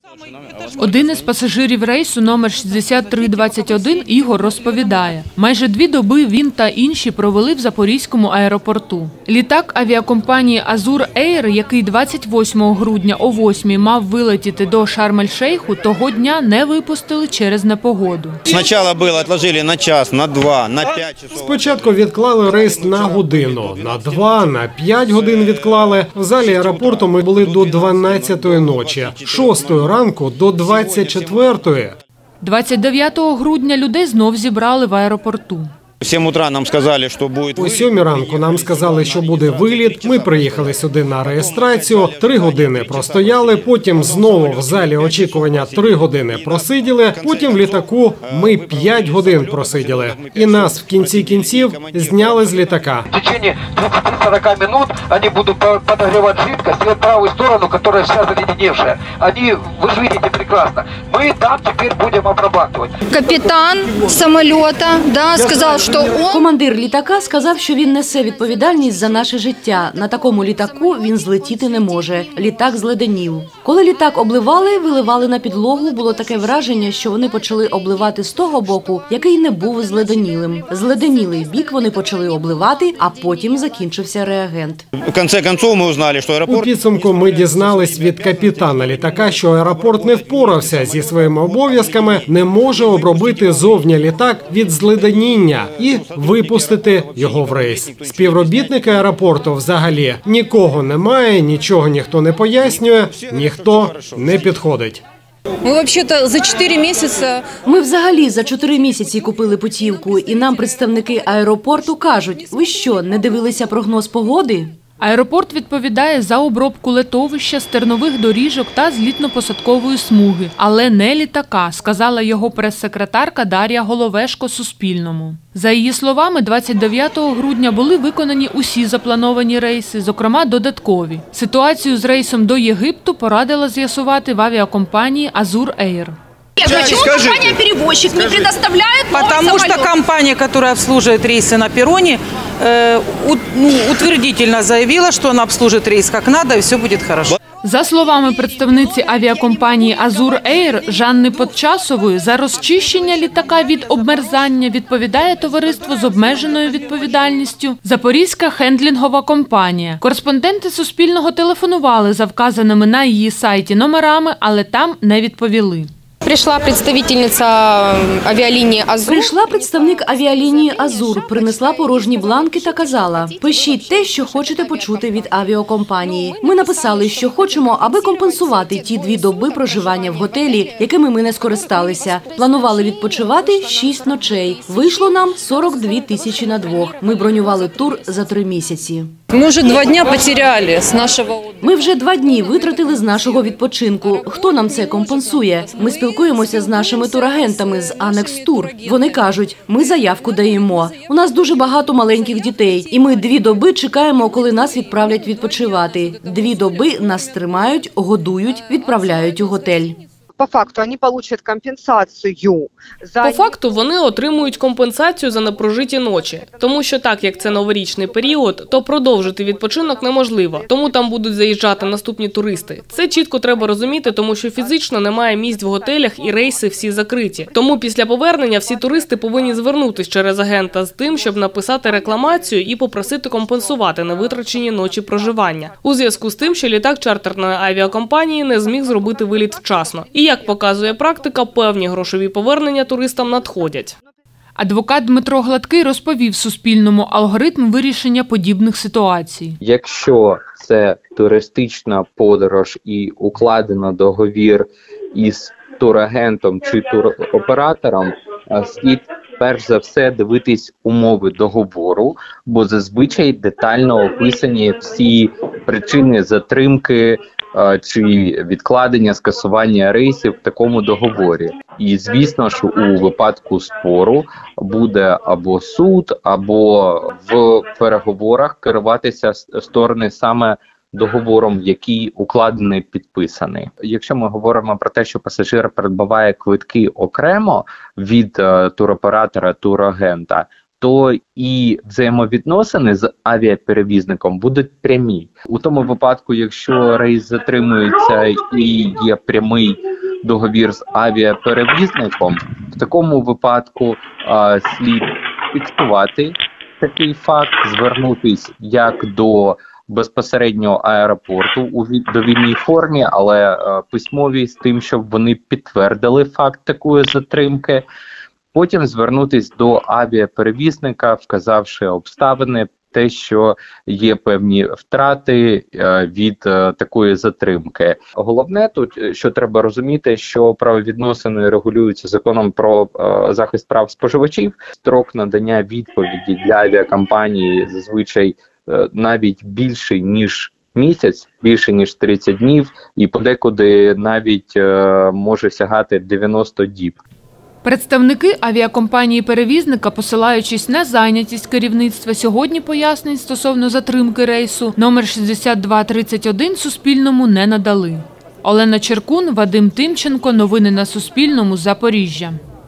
Один із пасажирів рейсу номер 6321 Ігор розповідає, майже 2 доби він та інші провели в Запорізькому аеропорту. Літак авіакомпанії «Азур Ейр», який 28 грудня о 8-й мав вилетіти до Шарм-ель-Шейху, того дня не випустили через непогоду. Спочатку відложили на час, на 2, на 5 часов. Спочатку відклали рейс на годину, на 2, на 5 годин відклали. В залі аеропорту ми були до 12-ї ночі, 6-ї ранку до 24-ї. 29 грудня людей знов зібрали в аеропорту. В 7 утра нам сказали, що буде О виліт. 7 ранку нам сказали, що буде виліт. Ми приїхали сюди на реєстрацію, 3 години простояли, потім знову в залі очікування 3 години просиділи, потім в літаку ми 5 годин просиділи. І нас в кінці кінців зняли з літака. В течение 30-40 минут они будут подогревать жидкость в правую сторону, которая вся заледеневшая. Вы же видите прекрасно. Мы там теперь будем обрабатывать. Капітан самоліта, сказав, що Командир літака сказав, що він несе відповідальність за наше життя. На такому літаку він злетіти не може. Літак зледенів. Коли літак обливали, виливали на підлогу, було таке враження, що вони почали обливати з того боку, який не був зледенілим. Зледенілий бік вони почали обливати, а потім закінчився реагент. В кінці кінців ми узнали, що У аеропорт... підсумку ми дізнались від капітана літака, що аеропорт не впорався зі своїми обов'язками, не може обробити зовні літак від зледеніння і випустити його в рейс. Співробітники аеропорту взагалі нікого немає, нічого ніхто не пояснює, ніхто не підходить. Ми взагалі за 4 місяці купили путівку, і нам представники аеропорту кажуть, ви що, не дивилися прогноз погоди? Аеропорт відповідає за обробку летовища, стернових доріжок та злітно-посадкової смуги, але не літака, сказала його прес-секретарка Дар'я Головешко Суспільному. За її словами, 29 грудня були виконані усі заплановані рейси, зокрема додаткові. Ситуацію з рейсом до Єгипту порадила з'ясувати в авіакомпанії «Азур Ейр». Почему компания-перевозчик не предоставляет новый Потому самолет? что компания, которая обслуживает рейсы на перроне, утвердительно заявила, что она обслужит рейс как надо, и все будет хорошо. За словами представниці авіакомпанії «Азур Ейр» Жанни Подчасової, за розчищення літака від обмерзання відповідає товариство з обмеженою відповідальністю «Запорізька хендлінгова компанія». Кореспонденти Суспільного телефонували за вказаними на її сайті номерами, але там не відповіли. Прийшла представительниця авіалінії «Азур». Прийшла представник авіалінії «Азур», принесла порожні бланки та казала, пишіть те, що хочете почути від авіакомпанії. Ми написали, що хочемо, аби компенсувати ті 2 доби проживання в готелі, якими ми не скористалися. Планували відпочивати 6 ночей. Вийшло нам 42 тисячі на 2. Ми бронювали тур за 3 місяці. Мы уже 2 дня потеряли с нашего... Ми вже 2 дні витратили з нашого відпочинку. Хто нам це компенсує? Ми спілкуємося з нашими турагентами з Анекс Тур. Вони кажуть, ми заявку даємо. У нас дуже багато маленьких дітей, і ми 2 доби чекаємо, коли нас відправлять відпочивати. 2 доби нас тримають, годують, відправляють у готель. По факту вони отримають компенсацію. По факту вони отримують компенсацію за непрожиті ночі. Тому що так, як це новорічний період, то продовжити відпочинок неможливо. Тому там будуть заїжджати наступні туристи. Це чітко треба розуміти, тому що фізично немає місць в готелях і рейси всі закриті. Тому після повернення всі туристи повинні звернутися через агента з тим, щоб написати рекламацію і попросити компенсувати невитрачені ночі проживання. У зв'язку з тим, що літак чартерної авіакомпанії не зміг зробити виліт вчасно. І як показує практика, певні грошові повернення туристам надходять. Адвокат Дмитро Гладкий розповів Суспільному алгоритм вирішення подібних ситуацій. Якщо це туристична подорож і укладено договір із турагентом чи туроператором, слід перш за все дивитись умови договору, бо зазвичай детально описані всі причини затримки чи відкладення, скасування рейсів в такому договорі. І звісно ж у випадку спору буде або суд, або в переговорах керуватися сторони саме договором, який укладений, підписаний. Якщо ми говоримо про те, що пасажир придбаває квитки окремо від туроператора, турагента, то і взаємовідносини з авіаперевізником будуть прямі. У тому випадку, якщо рейс затримується і є прямий договір з авіаперевізником, в такому випадку слід фіксувати такий факт, звернутись як до безпосередньо аеропорту у довільній формі, але письмовій, з тим, щоб вони підтвердили факт такої затримки. Потім звернутись до авіаперевізника, вказавши обставини, те, що є певні втрати від такої затримки. Головне тут, що треба розуміти, що правовідносини регулюються законом про захист прав споживачів. Строк надання відповіді для авіакомпанії зазвичай навіть більший, ніж місяць, більше, ніж 30 днів, і подекуди навіть може сягати 90 діб. Представники авіакомпанії-перевізника, посилаючись на зайнятість керівництва, сьогодні пояснень стосовно затримки рейсу номер 6231 Суспільному не надали. Олена Черкун, Вадим Тимченко. Новини на Суспільному. Запоріжжя.